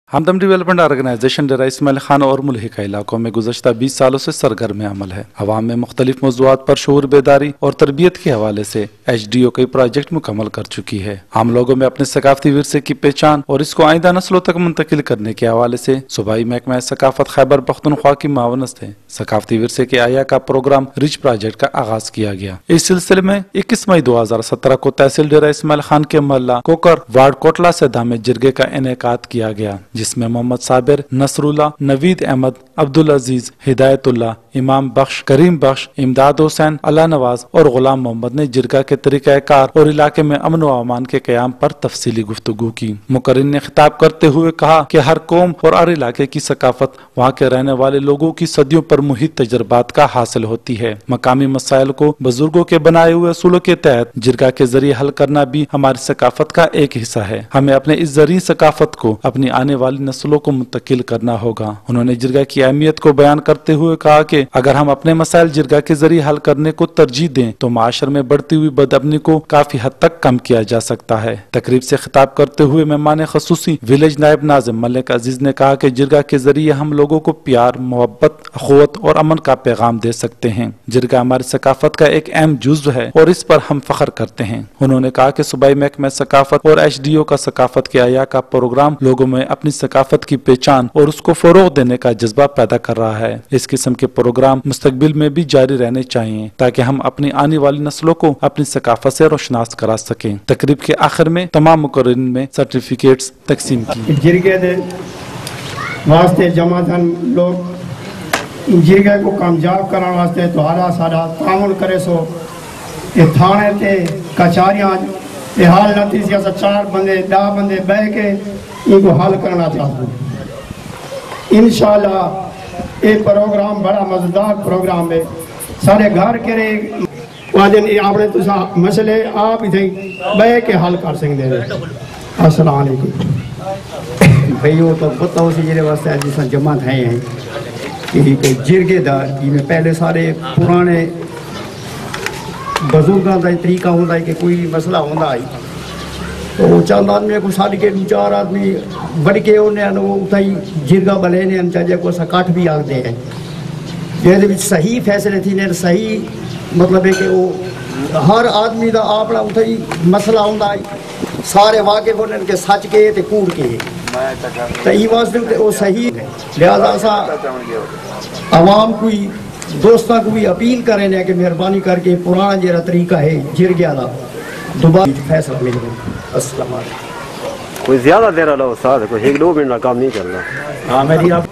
हमदम development organization Dera Ismail Khan और मुल्हिका इलाकों में गुज़श्ता 20 सालों से सरगर्म अमल है। अवाम में मुख्तलिफ मौज़ूआत पर शऊर बेदारी और तरबियत के हवाले से HDO कई प्रोजेक्ट मुकम्मल कर चुकी है। आम लोगों में अपने सकाफती विरसे की पहचान और इसको आइंदा नस्लों तक मुंतकिल करने के हवाले से सूबाई महकमा सकाफत खैबर पख्तूनख्वा की मावनत से सकाफती विरसे के आया का प्रोग्राम रिच प्रोजेक्ट का आगाज किया गया। इस सिलसिले में 21 मई 2017 को तहसील डेरा इस्माइल खान के मोहल्ला खोखर वार्ड कोटला सैदान में जिरगे का इनेकाद किया गया, जिसमें मोहम्मद साबिर, नसरुल्लाह, नवीद अहमद, अब्दुल अजीज, हिदायतुल्लाह, इमाम बख्श, करीम बख्श, इमदाद हुसैन, अल्लाह नवाज और गुलाम मोहम्मद ने जिरगा के तरीक़ा कार और इलाके में अमन व अमान के क़याम पर तफसीली गुफ्तगू की। मुकर्रिर ने खिताब करते हुए कहा कि हर कौम और हर इलाके की सकाफत वहाँ के रहने वाले लोगों की सदियों पर मुहित तजर्बात का हासिल होती है। मकामी मसाइल को बुजुर्गों के बनाए हुए असूलों के तहत जिरगा के जरिए हल करना भी हमारी सकाफत का एक हिस्सा है। हमें अपने इस जरिए सकाफत को अपनी आने वाली नस्लों को मुंतकिल करना होगा। उन्होंने जिरगा की अहमियत को बयान करते हुए कहा कि अगर हम अपने मसाइल जिरगा के जरिए हल करने को तरजीह दें तो माशर में बढ़ती हुई बदअमनी को काफी हद तक कम किया जा सकता है। तकरीब से खिताब करते हुए मेहमान खसूसी विलेज नायब नाज़िम मलिक अजीज ने कहा कि जिरगा के जरिए हम लोगों को प्यार, मोहब्बत, अखुवत और अमन का पैगाम दे सकते हैं। जिरगा हमारी सकाफत का एक अहम जुज़्व है और इस पर हम फख्र करते हैं। उन्होंने कहा कि सूबाई महकमा सकाफत और HDO का सकाफत के आया का प्रोग्राम लोगों में अपनी सकाफत की पहचान और उसको फरोग देने का जज्बा पैदा कर रहा है। इस किस्म के प्रोग्राम मुस्तकबिल में भी जारी रहने चाहिए ताकि हम अपनी आने वाली नस्लों को अपनी सकाफत से रोशनास करा सकें। तकरीब के आखिर में तमाम मुकर्रिरीन में सर्टिफिकेट्स तकसीम की। जिरगे दे वास्ते जमाधन लोग जिरगे को कामयाब करने वास्ते तो आला सारा तामुल करे सो ये थाने ते कचहरियां ये हाल नतीजा से 4 बंदे 10 बंदे बह के इनको हल करना चाहते। इंशाल्लाह ये प्रोग्राम बड़ा मजेदार प्रोग्राम है। सारे घर के आपने तुसा मसले आप ही बह के हल कर सकते हैं। अस्सलाम वालेकुम भाई वो तो बताओ सी जेरे वास्ते आज जिस जमा थे हैं कि जिरगेदार में पहले सारे पुराने बुजुर्गों का तरीका होता है कि कोई मसला होता है तो चंद आदमी को साढ़े के 2-4 आदमी बढ़ के उन्हें वो उताई जिरगा बले ने चाहे को सकाठ भी आखते हैं जे सही फैसले थी ने सही मतलब है कि वो हर आदमी का अपना उताई मसला होता है सारे वाकिफ होने के सच के ते कूड़ के तो ये वास्ते वो सही लिहाजा सा आवाम कोई दोस्तों को भी अपील करें कि मेहरबानी करके पुराना जरा तरीका है जिरगे वाला दोबारा फैसला मिल गया। अस्सलाम वालेकुम। कोई ज्यादा देर वाला उस्ताद कोई 1-2 मिनट का काम नहीं करना। हाँ मेरी आप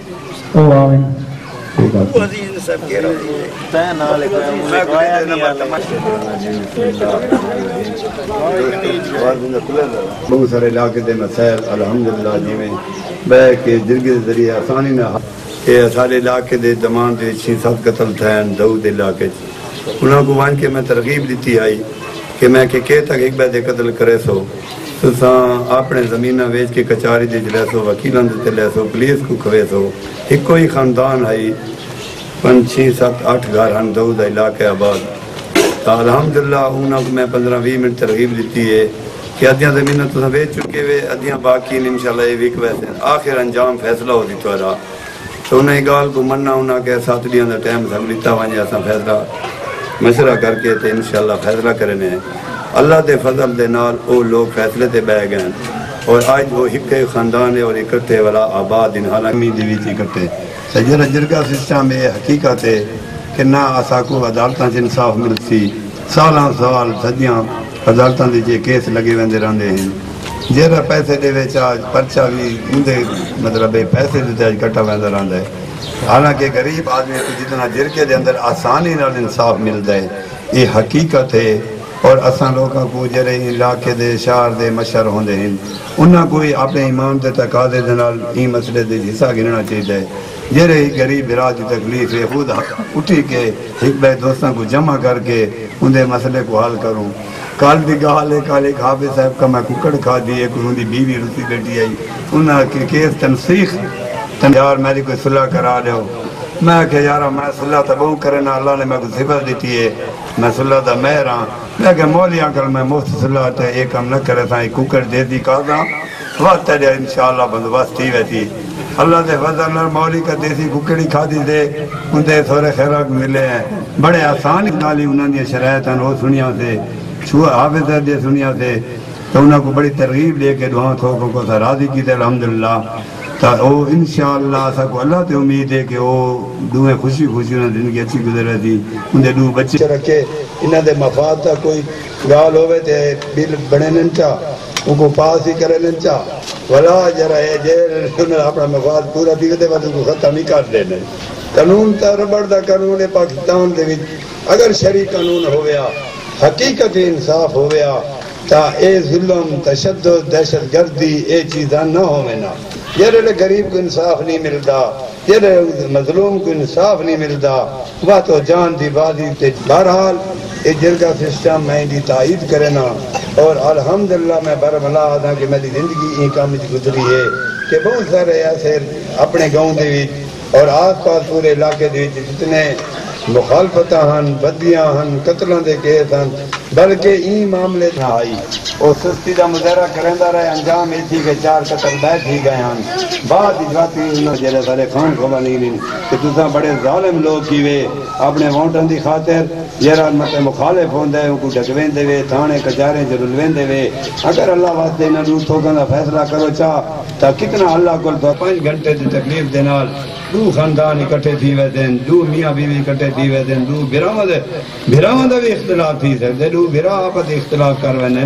बहुत सारे इलाके के मसाइल अल्हम्दुलिल्लाह जी में बह के जिरगे के जरिए आसानी ना ये सारे इलाके के दमान के 6-7 कतल थे दाऊद इलाके उन्होंने वन के मैं तरगीब दी आई कि मैं के तक एक बार कतल करे सो तो अपने जमीन वेच के कचहरी दे ले सो वकीलों से ले सो पुलिस को खवे सो एक ही खानदान है 5-6-7-8 घर हैं दाऊद इलाके आबाद तो अल्हम्दुलिल्लाह उन्होंने मैं 15-20 मिनट तरगीब दी है कि अद्धियां जमीन तुम वेच चुके वे अद्धियां बाकी इंशाल्लाह ये विक वैसे आखिर अंजाम फैसला हो दी तो तो उन्हें गाल को मन्ना उन्हें के 7 दिन का टाइम सब लिता वजे अस फैसला मशवरा करके तो इंशाल्लाह फैसला करने अल्लाह के फजल के नाल वो लोग फैसले ते बह गए और आज वो एक खानदान है और इकट्ठे वाला आबाद इन हालांकि इकट्ठे सजर जिरगा सिस्टम ये हकीकत है कि ना असा को अदालतों से इंसाफ मिलती साल साल सदियाँ अदालतों के केस लगे वेंदे रहते हैं जरा पैसे दे परचा भी उनके मतलब पैसे देते कट्टा वह रहा है। हालांकि गरीब आदमी को जितना जिरगे के अंदर आसानी नाल इंसाफ मिलता है ये हकीकत है और असा लोगों को जरे इलाके दे शहर दे मशर होंदे हैं उन्हें कोई अपने ईमान के तकादे दे नाल ई मसले दे हिस्सा गिनना चाहिए। जरे गरीब बिराज की तकलीफ है खुद उठी के एक बार दोस्तों को जमा करके उनके मसले को हल करूँ। कल की गाल है कल एक हाफिज साहब का मैं कुकड़ खा दी एक उनकी बीवी रुसी बेटी आई उन्हें केस तनसीख यार मेरी कोई सुलह करा दो میں کہ یار میں صلح تو بہت کرنا، اللہ نے میں کو صفت دیتی ہے، میں صلح دا مہر ہاں۔ میں کہ مولی انکل میں مفت صلح تے ایک کم نہ کرے تھا، کوکر دے دی کہا وقت ہے انشاءاللہ بندوبست تھی ویسی۔ اللہ دے فضل نال مولی کا دیسی ککڑی کھا دی دے اندے تھوڑے خیرات ملے ہیں، بڑے آسان نالی انہوں نے شرائط ہیں وہ سنیا سے حافظ دے سنیا سے، تو انہوں کو بڑی ترغیب لے کے دعا تھوکوں کو راضی کی تے الحمدللہ۔ تو وہ انشاءاللہ اسا کو اللہ تے امید ہے کہ وہ دوئے خوشی خوشی انہیں زندگی اچھی گزرے تھی، اندے دو بچے رکھے انہوں دے مفاد تا کوئی گال ہوئے تے بل بڑے ننچا ان کو پاس ہی کرے ننچا ولا جرا ہے جیل اپنا مفاد پورا دیکھتے بعد ان کو ختم ہی کر دینے۔ قانون تا ربڑ دا قانون ہے پاکستان دے وچ، اگر شرعی قانون ہویا حقیقت انصاف ہویا تا اے ظلم تشدد دہشت گردی اے چیزاں نہ ہونا، جڑے غریب کو انصاف نہیں ملتا، جڑے مظلوم کو انصاف نہیں ملتا، وہ تو جان دی بازی تے۔ بہرحال یہ جرگا سسٹم میں دی تائید کرنا، اور الحمدللہ میں برملا آدھا کہ میری زندگی این کام گزری ہے کہ بہت سارے ایسے اپنے گاؤں دے وچ اور آس پاس پورے علاقے دے وچ جتنے مخالفتاں ہن، بدیاں ہن، قتلاں دے کیس ہن، بلکہ این معاملے نہ آئی اور سستی دا مظاہرہ کرندا رہے، انجام یہ تھی کہ 4 قتل بیٹھ ہی گئے ہن۔ بعد جاتی انہوں جڑے سارے خان قوانین کہ تساں بڑے ظالم لوگ کیوے اپنے ووٹاں دی خاطر جڑا مت مخالف ہوندے ان کو ڈکویندے وے، تھانے کچہرے چ رلویندے وے۔ اگر اللہ واسطے انہاں نوں ٹھوکاں دا فیصلہ کرو چاہ تا کتنا اللہ کول 5 گھنٹے دی تکلیف دے نال 2 خاندان اکٹھے تھی ویندے، 2 میاں بیوی اکٹھے تھی ویندے، 2 بھراواں دا بھی اختلاف تھی سکدے، 2 بھرا آپس اختلاف کر ویندے۔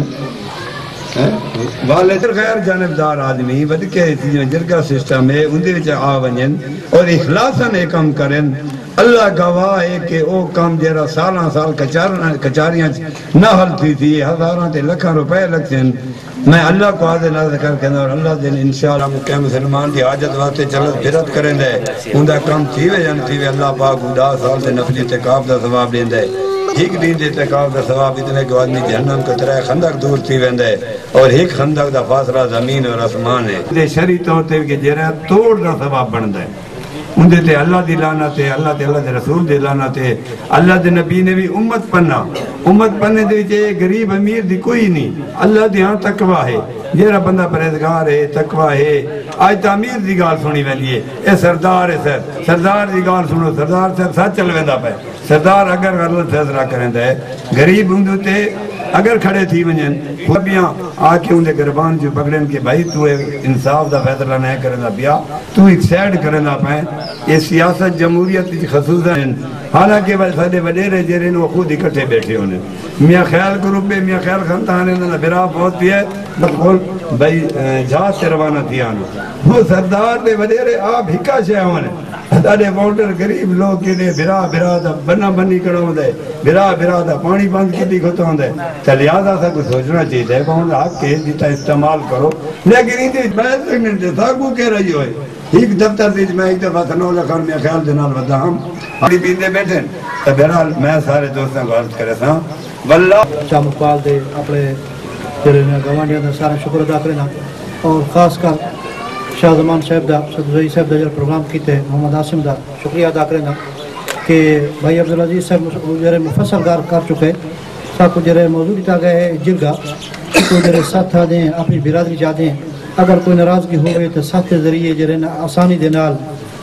والد غیر جانبدار آدمی ود کے جرگا سسٹم ہے ان دے وچ آ ونجن اور اخلاصاً ایک کام کرن، اللہ گواہ ہے کہ او کام جڑا سالاں سال کچاریاں نہ حل تھی تھی، ہزاراں تے لکھاں روپے لگن۔ میں اللہ کو حاضر ناظر کر کے اور اللہ دن انشاءاللہ مکہ مسلمان دی حاجت واسطے چلت پھرت کریں دے اوندا کام تھی وے جان تھی وے، اللہ پاک 10 سال دے نفلی اعتکاف دا ثواب دیندا ہے، ایک دن دے اعتکاف دا ثواب اتنے کہ آدمی جہنم کو 3 خندق دور تھی ویندا ہے، اور ایک خندق دا فاصلہ زمین اور آسمان ہے۔ تے شرعی طور تے کہ جڑا توڑ دا ثواب بندا ہے اندے تے اللہ دی لعنت ہے، اللہ تے اللہ دے رسول دی لعنت ہے۔ اللہ دے نبی نے بھی امت پننے دے وچ غریب امیر دی کوئی نہیں، اللہ دے ہاں تقوی ہے، جیڑا بندہ پرہیزگار ہے تقوی ہے۔ آج تعمیر دی گال سنی ویندی ہے، اے سردار ہے سردار دی گال سنو، سردار سے سچ چل ویندا پے، سردار اگر غلط فیصلہ کریندا ہے غریب اندے تے اگر کھڑے تھی ونجن خوبیاں آ کے اندے گربان جو پکڑن کہ بھائی تو انصاف دا فیصلہ نہیں کرنا پیا، تو ایک سائڈ کرنا پائیں۔ یہ سیاست جمہوریت خصوصاً حالانکہ سارے وڈیرے جڑے وہ خود اکٹھے بیٹھے ہونے، میاں خیال گروپ ہے، میاں خیال خاندان ہے، برا بہت بھی ہے، بخول بھائی جہاز سے روانہ تھی آنے وہ سردار دے وڈیرے آپ ہکا شے ہونے، سارے ووٹر غریب لوگ کے برا دا بنا بنی کڑا ہوتا ہے، برا دا پانی بند کی کھوتا ہوتا ہے۔ تو لہٰذا سا کچھ سوچنا چاہیے ہے کہ انہوں نے حق کے جیتا استعمال کرو، لیکن ان دے بحث سکنے سے ساکو کہہ رہی ہوئے ایک دفتر دیج میں ایک دفعہ سنو لکھان میں خیال دینال بدا ہم ہماری پیندے بیٹھیں تو بہرحال میں سارے دوستوں کو عرض کرے تھا واللہ شاہ مقبال دے اپنے جرے گوانڈیاں دا سارا شکر ادا کرنا، اور خاص کر شاہ زمان صاحب دا صدوی صاحب دا جو پروگرام کیتے محمد عاصم دا شکریہ ادا کرنا کہ بھائی عبدالعزیز صاحب جرے مفصل کر چکے ساکو جرے موضوع دیتا گئے جرگا کو جرے ساتھ دیں اپنی برادری جا دیں، اگر کوئی ناراضگی ہوئے تو ساتھ کے ذریعے جرے آسانی دے نال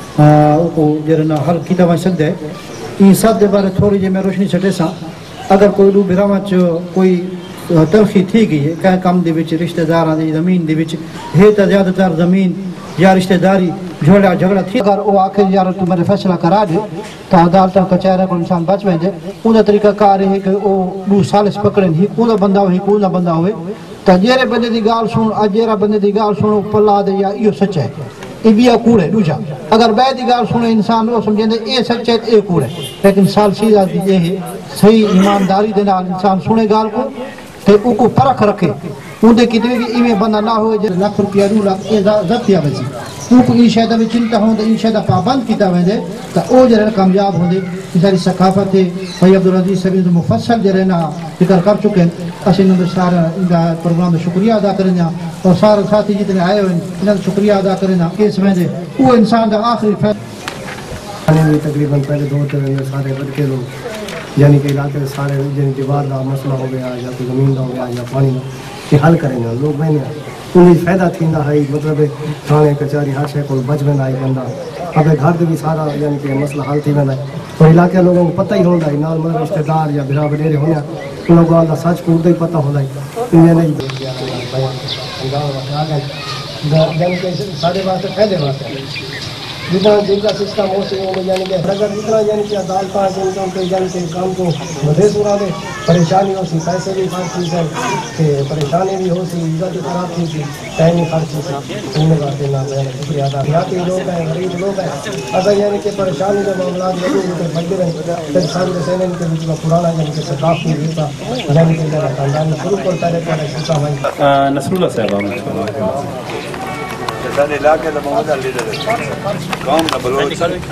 کو جرے حل کیتا وان سکتا ہے۔ ان ساتھ دے بارے تھوڑی جی میں روشنی سٹے سا، اگر کوئی دو براواں چ کوئی تلخی تھی گئی ہے کہ کام دے وچ رشتہ داراں دی زمین دے وچ ہے تا زیادہ تر زمین یا رشتہ داری جھگڑا تھی، اگر وہ آخر یار تو میرے فیصلہ کرا دے تو عدالت کچہرے کو انسان بچ ویندے۔ اوندا طریقہ کار ہے کہ وہ 2 سال پکڑن ہی کوئی بندہ ہوئے کوئی نہ بندہ ہوئے تو جیرے بندے دی گال سن جیرا بندے دی گال سنو پلا دے یا یہ سچ ہے یہ بھی کوڑ ہے دوجا، اگر بے دی گال سنے انسان وہ سمجھیں دے اے سچ ہے اے کوڑ ہے، لیکن سال سیدھا یہ ہے صحیح ایمانداری دے نال انسان سنے گال کو تے او کو پرکھ رکھے اندے کتنے کہ ایویں بندہ نہ ہوئے جے لاکھ روپیہ 2 لاکھ اے ضبطیا ویسی او کو ان شاید میں چنتا ہوں ان شاید پابند کیتا ویندے تا او جڑے کامیاب ہوندے۔ ساری ثقافت ہے بھائی عبدالعزیز صاحب مفصل جڑے نا ذکر کر چکے ہیں، اسی نے سارا ان کا پروگرام کا شکریہ ادا کرنا اور سارے ساتھی جتنے آئے ہوئے انہوں کا شکریہ ادا کرنا کہ اس میں وہ انسان کا آخری فیصلہ بھی تقریباً پہلے 2 دن سارے لڑکے لوگ یعنی کہ علاقے میں سارے جن دیوار کا مسئلہ ہو گیا یا کوئی زمین کا ہو گیا یا پانی کا یہ حل کریں گے لوگ بہنے انہیں فائدہ تھیندا ہے مطلب تھانے کچہری ہر شے کو بچ ویندا ہے بندہ اپنے گھر کے بھی سارا یعنی کہ مسئلہ حل تھی ویندا ہے اور علاقے لوگوں کو پتہ ہی ہوندا ہے نال مطلب رشتہ دار یا بھرا وڈیرے ہونے ان لوگوں کا سچ کوڑ ہی پتہ ہوندا ہے انہیں نہیں یعنی کہ سارے واسطے فائدے واسطے جتنا جن کا سسٹم ہو سکے یعنی کہ اگر اتنا یعنی کہ عدالت کے یعنی کہ کام کو بدے سورا دے پریشانی ہو سی پیسے بھی خرچ تھی سر کہ پریشانی بھی ہو سی عزت بھی خراب تھی سی ٹائم بھی خرچ تھی سی ان واسطے نہ شکریہ ادا دیہاتی لوگ ہیں غریب لوگ ہیں اگر یعنی کہ پریشانی کے معاملات لگے ہوئے بچے رہے پھر سارے سینے کے بیچ میں پرانا یعنی کہ ثقافتی ہوتا یعنی کہ میرا خاندان میں شروع کرتا رہتا ہے سسٹم ہے نصر اللہ صاحب سارے علاقے کا موجودہ لیڈر ہے قوم کا بلوچ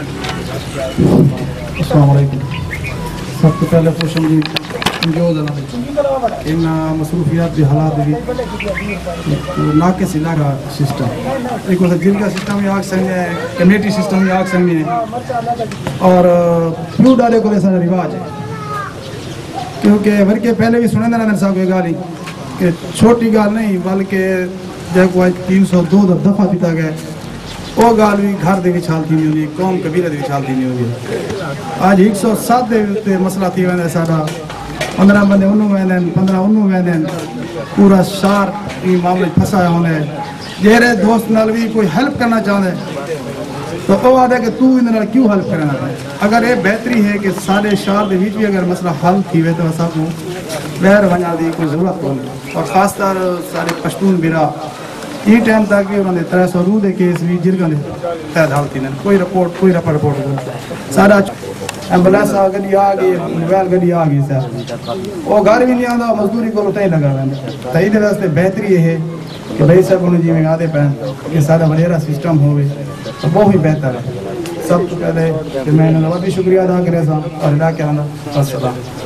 السلام علیکم سب سے پہلے خوش آمدید جو ان مصروفیات کے حالات بھی ناقص علاقہ سسٹم ایک وقت جرگا سسٹم بھی آگ سنگے ہیں کمیٹی سسٹم بھی آگ سنگے ہیں اور فلو ڈالے کو ایسا رواج ہے کیونکہ ورکے پہلے بھی سنے نہ صاحب یہ گالی کہ چھوٹی گال نہیں بلکہ جب کوئی 302 دفعہ پیتا گیا وہ گال بھی گھر دے بھی چھالتی نہیں ہوئی قوم قبیلہ دے بھی چھالتی نہیں ہوئی آج 107 دے مسئلہ تھی ویندے سارا 15 بندے انہوں ویندے 15 انہوں ویندے پورا شہر یہ معاملے پھنسایا ہونے جہرے دوست نال بھی کوئی ہیلپ کرنا چاہتے تو وہ آدھے کہ تو ان نال کیوں ہیلپ کرنا ہے اگر یہ بہتری ہے کہ سارے شہر دے بیچ بھی اگر مسئلہ حل تھی وے تو سب کو بہر بنا دی کوئی ضرورت نہیں اور خاص طور سارے پشتون برا یہ ٹائم تک کہ انہوں نے 300 روح دے کیس بھی جرگا نے تحت حالتی نے کوئی رپورٹ سارا ایمبولینس گڈی آ گئی موبائل گڈی آ گئی سر وہ گھر بھی نہیں آتا مزدوری کو تھی لگا رہا تو یہ واسطے بہتری یہ ہے کہ بھائی سب انہوں جی میں آدھے پہن کہ سارا وڈیرا سسٹم ہوئے تو وہ بھی بہتر ہے سب تو پہلے کہ میں نے بھی شکریہ ادا کرے سا اور علاقے آنا السلام